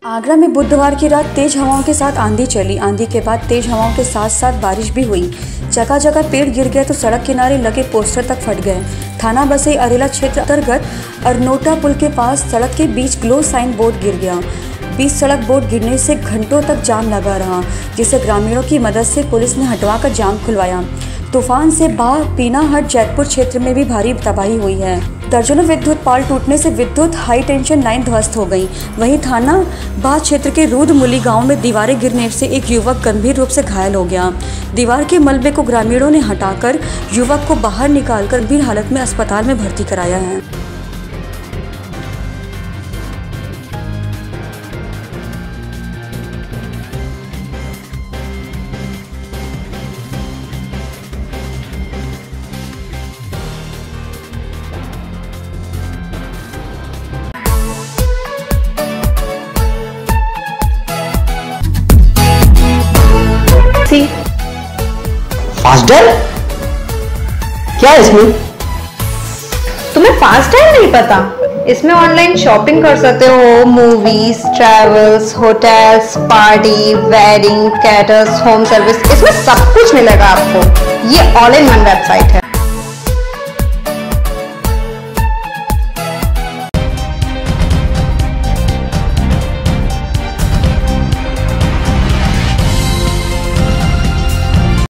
आगरा में बुधवार की रात तेज हवाओं के साथ आंधी चली। आंधी के बाद तेज हवाओं के साथ साथ बारिश भी हुई। जगह जगह पेड़ गिर गए तो सड़क किनारे लगे पोस्टर तक फट गए। थाना बसई अरेला क्षेत्र अंतर्गत अरनोटा पुल के पास सड़क के बीच ग्लो साइन बोर्ड गिर गया। बीच सड़क बोर्ड गिरने से घंटों तक जाम लगा रहा, जिसे ग्रामीणों की मदद से पुलिस ने हटवाकर जाम खुलवाया। तूफान से बाह पीनाहट जैतपुर क्षेत्र में भी भारी तबाही हुई है। दर्जनों विद्युत पाल टूटने से विद्युत हाई टेंशन लाइन ध्वस्त हो गई। वहीं थाना बाह क्षेत्र के रूदमुली गांव में दीवारें गिरने से एक युवक गंभीर रूप से घायल हो गया। दीवार के मलबे को ग्रामीणों ने हटाकर युवक को बाहर निकालकर गंभीर हालत में अस्पताल में भर्ती कराया है। फास्टर क्या है इसमें? तुम्हें फास्टर नहीं पता? इसमें ऑनलाइन शॉपिंग कर सकते हो, movies, travels, hotels, party, wedding, caterers, home service, इसमें सब कुछ मिलेगा आपको। ये ऑल इन वन वेबसाइट है।